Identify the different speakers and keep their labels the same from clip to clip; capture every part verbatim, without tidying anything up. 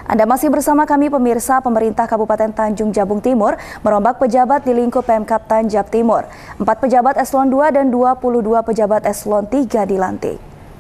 Speaker 1: Anda masih bersama kami pemirsa. Pemerintah Kabupaten Tanjung Jabung Timur merombak pejabat di lingkup Pemkab Tanjab Timur. Empat pejabat eselon dua dan dua puluh dua pejabat eselon tiga dilantik.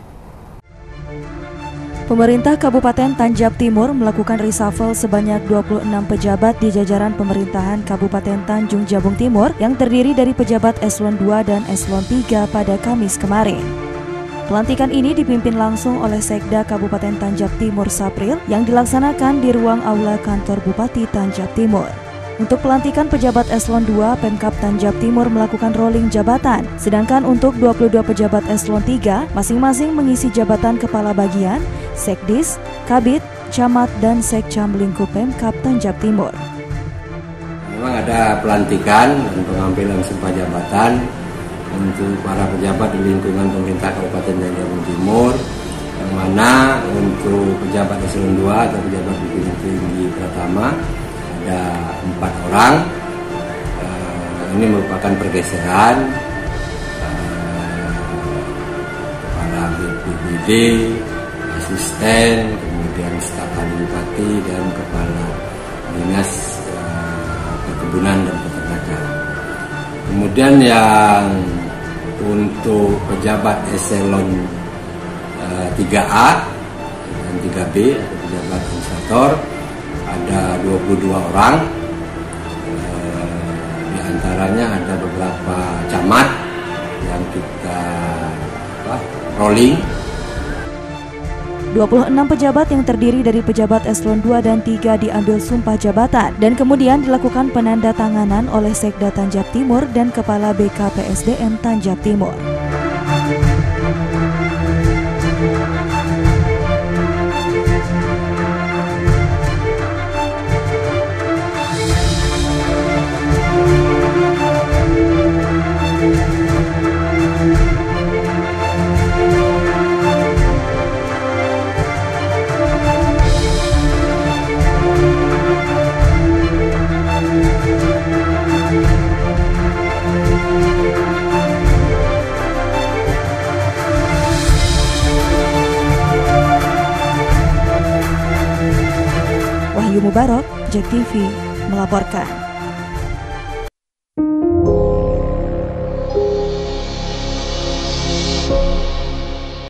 Speaker 1: Pemerintah Kabupaten Tanjab Timur melakukan reshuffle sebanyak dua puluh enam pejabat di jajaran pemerintahan Kabupaten Tanjung Jabung Timur yang terdiri dari pejabat eselon dua dan eselon tiga pada Kamis kemarin. Pelantikan ini dipimpin langsung oleh Sekda Kabupaten Tanjab Timur Sapril yang dilaksanakan di ruang aula kantor Bupati Tanjab Timur. Untuk pelantikan pejabat eselon dua, Pemkab Tanjab Timur melakukan rolling jabatan, sedangkan untuk dua puluh dua pejabat eselon tiga masing-masing mengisi jabatan kepala bagian, Sekdis, Kabid, Camat, dan Sekcam lingkup Pemkab Tanjab Timur.
Speaker 2: Memang ada pelantikan dan pengambilan sumpah jabatan untuk para pejabat di lingkungan pemerintah Kabupaten Tanjab Jabung Timur, yang mana untuk pejabat eselon dua atau pejabat pimpinan tinggi pertama ada empat orang. Uh, ini merupakan pergeseran uh, kepala B P B D, asisten, kemudian staf ahli bupati dan kepala dinas uh, perkebunan dan peternakan. Kemudian yang untuk pejabat eselon uh, tiga A dan tiga B atau pejabat inspektor ada dua puluh dua orang. Uh, di antaranya ada beberapa camat yang kita apa, rolling.
Speaker 1: dua puluh enam pejabat yang terdiri dari pejabat eselon dua dan tiga diambil sumpah jabatan dan kemudian dilakukan penandatanganan oleh Sekda Tanjab Timur dan Kepala B K P S D M Tanjab Timur. Wahyu Mubarok, JEK T V melaporkan.